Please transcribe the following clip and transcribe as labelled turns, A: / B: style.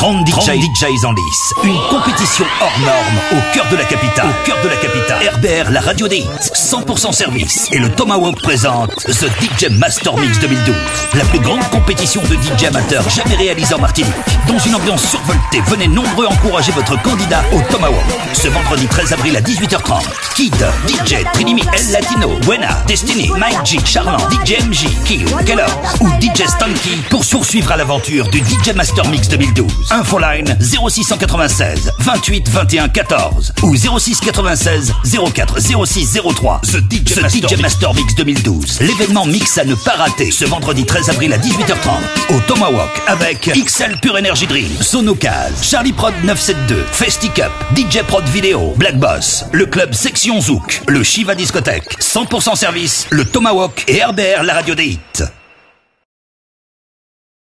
A: 30 DJs en lice. Une compétition hors norme au cœur de la capitale. RBR, la radio des hits, 100% service. Et le Tomahawk présente The DJ Master Mix 2012. La plus grande compétition de DJ amateurs jamais réalisée en Martinique. Dans une ambiance survoltée, venez nombreux encourager votre candidat au Tomahawk. Ce vendredi 13 avril à 18h30. Kid, DJ, Trinimi, El Latino, Buena, Destiny, Mike G, Charlant, DJ MJ, Kill, Keller ou DJ Stanky pour poursuivre à l'aventure du DJ Master Mix 2012. Infoline 0696 28 21 14 ou 06 96 04 06 03. The DJ Master Mix 2012. L'événement mix à ne pas rater ce vendredi 13 avril à 18h30 au Tomahawk avec XL Pure Energy Dream, Sonocaz, Charlie Prod 972, Festicup, DJ Prod Vidéo, Black Boss, le club Section Zouk, le Shiva Discothèque, 100% service, le Tomahawk et RBR la radio des hits.